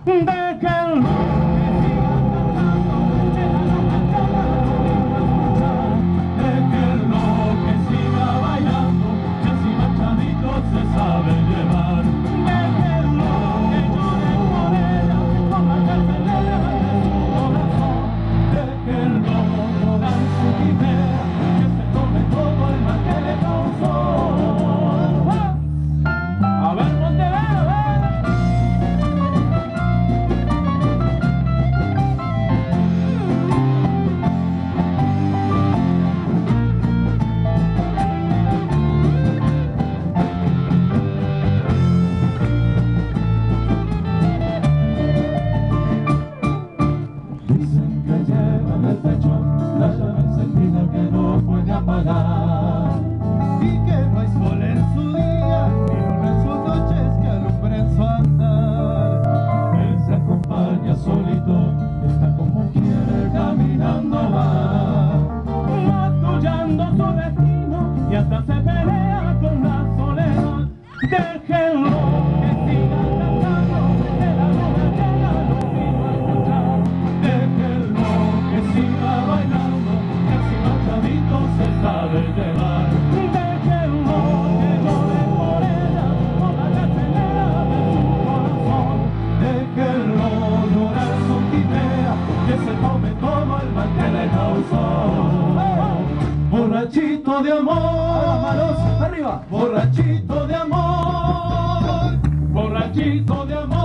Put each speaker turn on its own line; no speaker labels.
Déjenlo que siga bailando, que así machadito se sabe llevar. Déjenlo que llore por ella, con la carcelera de su corazón. Déjenlo llorar su quimera, que se tome todo el mal que le causó. A ver, ponte a ver. Dicen que lleva en el pecho la llama encendida que no puede apagar, y que no hay sol en su día ni luna en sus noches que alumbren su andar. Él se acompaña solito, está como quiere, caminando va, mascullando su destino y hasta se pelea con la soledad. Déjenlo que siga cantando, que la luna llena lo vino a escuchar. Déjenlo que siga bailando, que así machadito se sabe llevar. Déjenlo que llore por ella, con la carcelera de su corazón. Déjenlo llorar su quimera, que se tome todo el mal que le causó. Borrachito de amor,
Manos, arriba.
borrachito de amor, borrachito de amor.